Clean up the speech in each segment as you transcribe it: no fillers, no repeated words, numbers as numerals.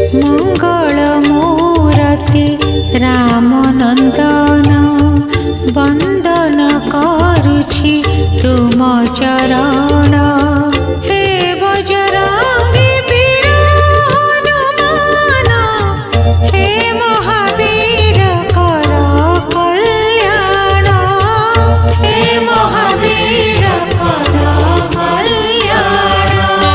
मंगल मूर्ति राम नंदन वंदन करुछि तुम चरण। हे बजरंगी वीर हनुमान हे महावीर कर कल्याण। हे महावीर कर कल्याण।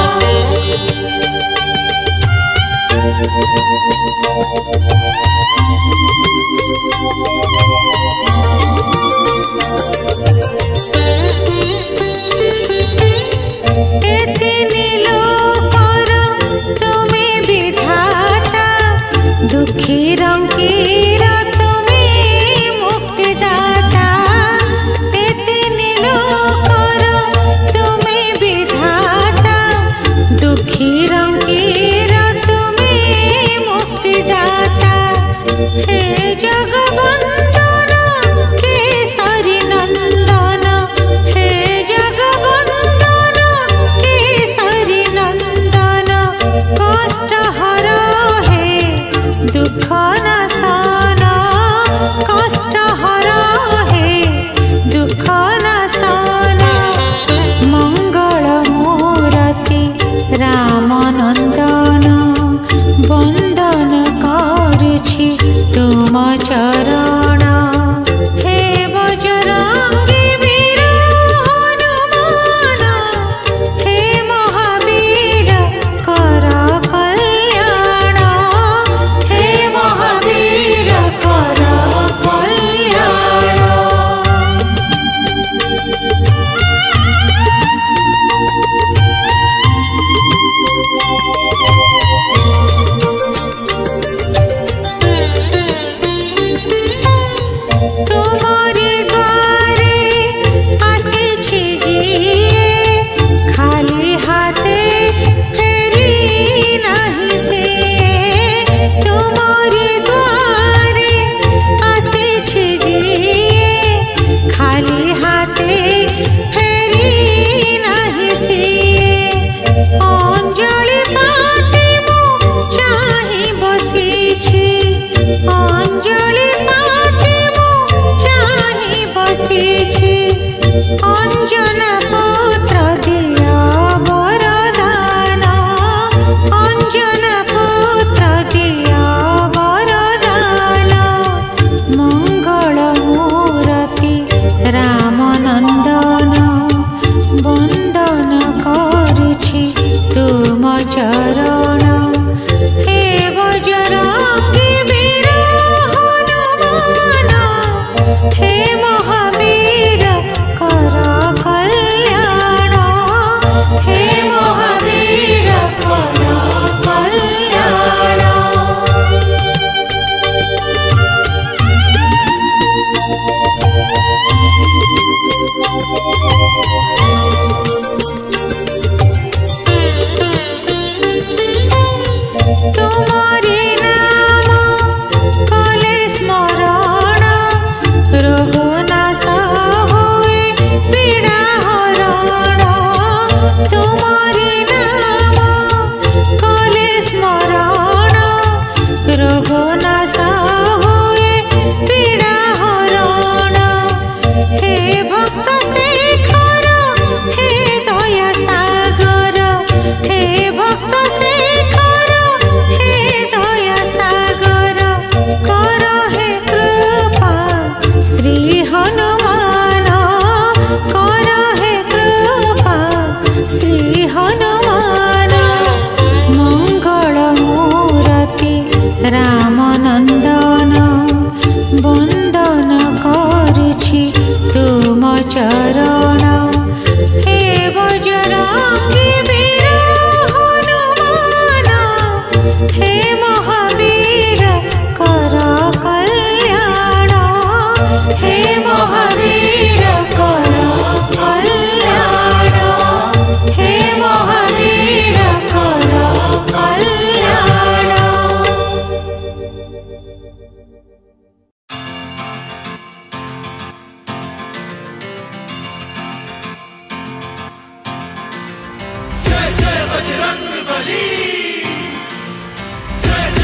एतिनि लोकर तुमे विधाता दुखी रंकीर तुमे मुक्तिदाता। एतिनि लोकर तुमे विधाता दुखी रंकीर तुमे मुक्तिदाता। हे जगवंदन केसरी नंदन हे जगवंदन केसरी नंदन कष्ट हर हे दुख नाशन। कष्ट हर हे दुख नाशन। मंगल मूर्ति राम नंदन वंदन करुछि तुम चरण। हे बजरंगी वीर हनुमान हे महावीर कर कल्याण। हे महावीर कर कल्याण। तुम्हारे द्वारे आसीछि जिए खाली हाथे फेरी नहीं से। तुम्हारे द्वारे आसीछि जिए खाली हाथे फेरी नहीं से। अंजलि पाती मु चाहि बसीछि। अंजलि पाती मु चाहि बसीछि। अंजन पुत्र दिया वरदान। अंजन पुत्र दिया वरदान। मंगल मूर्ति राम नंदन वंदन करुछि तुम चरण। हे बजरंगी वीर हनुमान हे महावीर कर कल्याण। हे महावीर कर कल्याण। तुम्हारे नाम कले स्मरण रोग नाश हुए पीड़ा हरण। तुम्हारे नाम कले स्मरण रोग नाश हुए पीड़ा हरण। हे भक्त शेखर हे दया सागर हे भक्त शेखर हे दया सागर कर हे कृपा श्री हनुमान। कर हे कृपा श्री हनुमान। मंगल मूर्ति राम नंदन वंदन करुछि तुम चरण। हे बजरंगी वीर हनुमान हे महावीर कर कल्याण। हे महावीर कर कल्याण। हे महावीर कर कल्याण। बजरंग बली, जय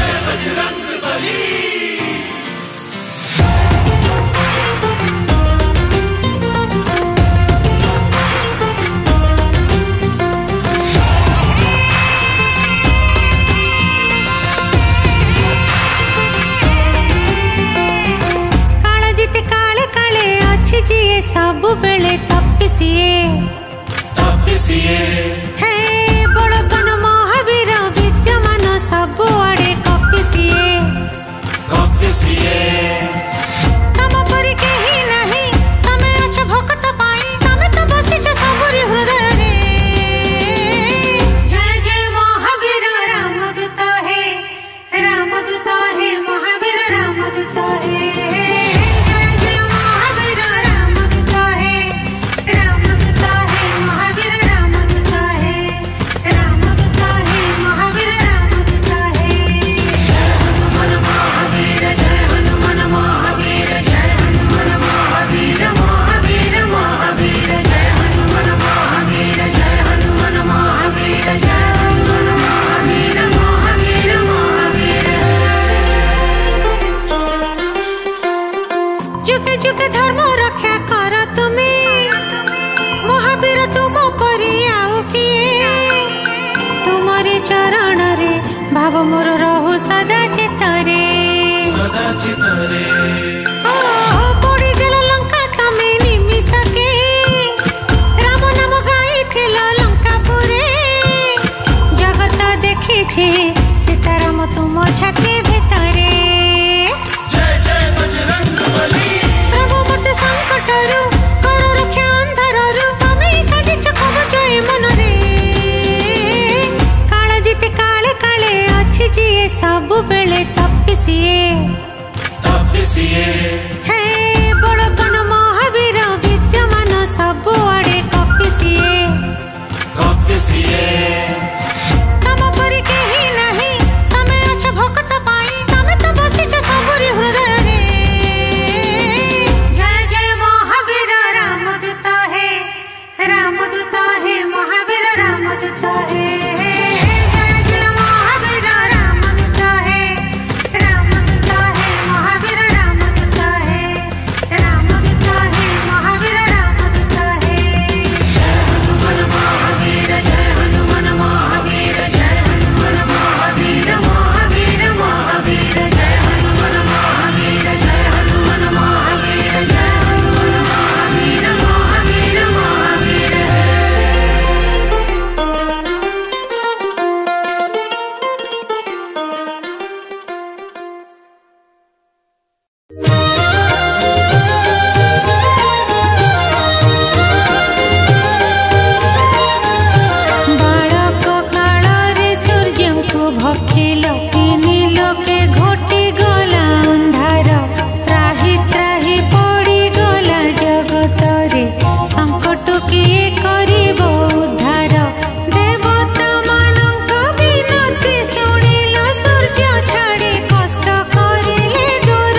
सब बेले तपिसिए हे बड़पन महावीर विद्यमान सब आड़े कपिसिए तम परी केही नहीं तमे अछ भक्त पाई तमे तो बसिछ सबरी हृदय रे जय जय महावीर रामदूत है महावीर रामदूत है जुके जुके धर्म रक्षा कर तुम्हें महावीर तुम परी आउ किए तुम्हारे चरण रे भाव मोर रहु सदा चितरे पड़ी गेल लंका तमे निमिषके राम नाम गाइथिल लंकापुरे जगत देखी सीताराम तुम छाती भितरे प्रभु मत संकटरु कर रक्षा अंधाररु तमे साजिछ कवच ए मनरे काल जीते काले काले अछि जिए सब बेले तपिसिए हे बड़पन महावीर विद्यमान सब आड़े कपिसिए तम परी केही नहीं तमे अछ भक्त पाई तमे तो बसिछ सबरी हृदय रे रामदूत है महावीर रामदूत है जय जय महावीर रामदूत है महावीर रामदूत है महावीर रामदूत है जय हनुमान महावीर जय हनुमान महावीर जय हनुमान महावीर महावीर महावीर जय हनुमान महावीर जय हनुमान महावीर जय हनुमान महावीर महावीर महावीर बालक काଳରେ ସୂର୍ଯ୍ୟଙ୍କୁ ଭକ୍ଷିଲ ତିନି ଲୋକେ ଘୋଟି ଗଲା ଅନ୍ଧାର ତ୍ରାହି ତ୍ରାହି ପଡ଼ିଗଲା ଜଗତରେ ସଙ୍କଟ କିଏ କରିବ ଉଦ୍ଧାର ଦେବତା ମାନଙ୍କ ବିନତି ଶୁଣିଲ ସୂର୍ଯ୍ୟ ଛାଡ଼ି କଷ୍ଟ କରିଲେ ଦୂର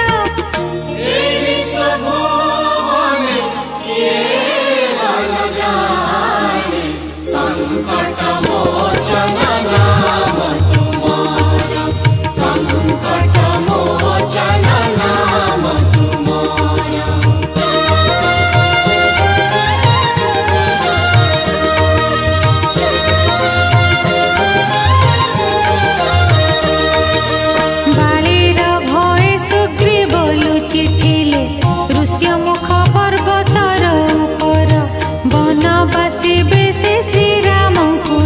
ବାଳିର ଭୟ ସୁଗ୍ରୀବ ଲୁଚିଥିଲେ ଋଷ୍ୟମୁଖ ପର୍ବତର ଉପର ବନବାସୀ ବେଶୀ ଶ୍ରୀରାମଙ୍କୁ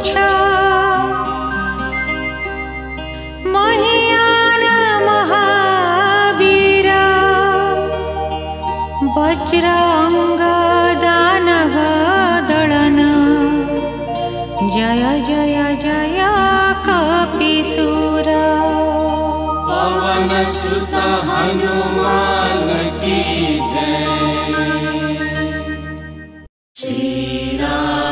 तुच्छ महियान महावीर वज्रांग दानव दलन जय जय जय कपिसूर पवन सुत हनुमान की जय। श्री राम